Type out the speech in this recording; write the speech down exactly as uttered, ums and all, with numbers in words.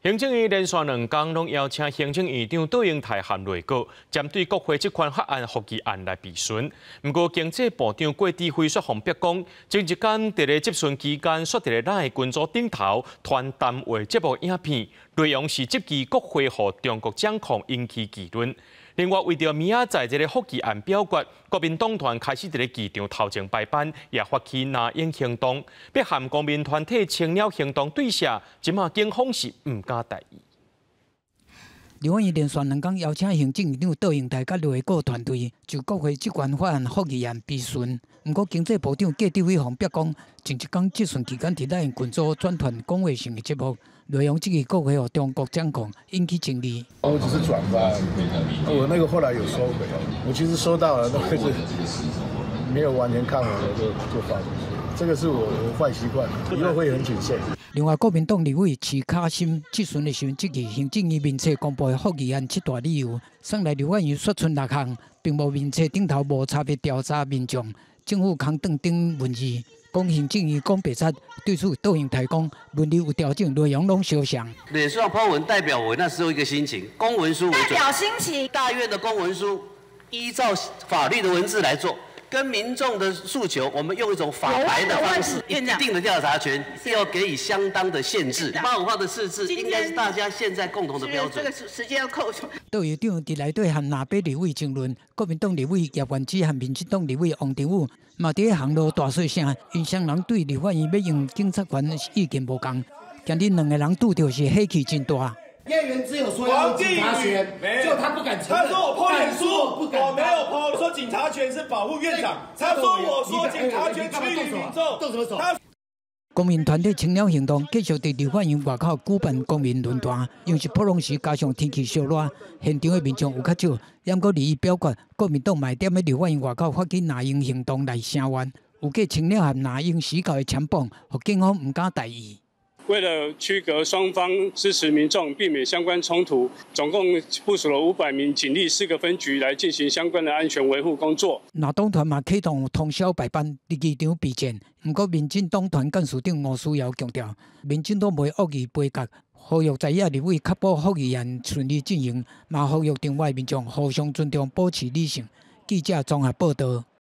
行政院连续两天拢邀请行政院长杜英台含内阁，针对国会这款法案复议案来备询。不过，经济部长郭志辉说方便讲，前一天伫咧质询期间，说伫咧咱的群组顶头传谈话节目影片，内容是击击国会和中国掌控，引起议论。另外，为着明仔载这个复议案表决，国民党团开始伫咧议场头前排班，也发起拿英行动，要含公民团体青鸟行动对射，即马警方是唔敢大意。 立法院连续两天邀请行政院长杜英台甲内阁团队就国会这款法案复议案备询。不过，经济部长郭志辉方表讲，前一天质询期间伫咱群组转传讲话性的节目，内容这个国会和中国掌控，引起争议。 我只是转发，我那个后来有收回，我其实收到了，但是没有完全看完，我就就发出去。这个是我的坏习惯，以后会很谨慎。 另外，国民党立委徐卡心质询的时候，即个行政院面册公布的复议案七大理由，上来立法院说出六项，并无面册顶头无差别调查民众，政府刊登等文字，讲行政院讲白贼。对此，杜英台讲，文理有调整，内容拢相像。 脸书上抛文代表我那时候一个心情，公文书为准。 代表心情。 大院的公文书依照法律的文字来做。跟民众的诉求，我们用一种法白的方式，一定的调查权要给予相当的限制。八五号的释字应该是大家现在共同的标准。 这个时间要扣除。 杜院长伫内底和南北立委争论，国民党立委叶元之和民进党立委王定宇嘛伫咧巷路大细声，因双人对立法院要用警察权意见无同，今日两个人拄到是火气真大。 叶元之有说要警察权，就他不敢承认。 他说我破脸书，我没有破。我说警察权是保护院长，他说我说警察权趋于民众。 动什么手？ 公民团体青鸟行动继续在立法院外口举办公民论坛，因是普隆时加上天气烧热，现场的民众有较少。要过离意表决，国民党卖点喺立法院外口发起拿英行动来声援，有计青鸟和拿英死搞的枪棒，互警方唔敢大意。 为了区隔双方支持民众，避免相关冲突，总共部署了五百名警力四个分局来进行相关的安全维护工作。那党团嘛启动通宵排班，伫议场备战。不过，民进党团干事长吴思瑶强调，民进党袂恶意杯葛，呼吁在野立委确保复议案顺利进行，嘛呼吁场外民众互相尊重，保持理性。记者综合报道。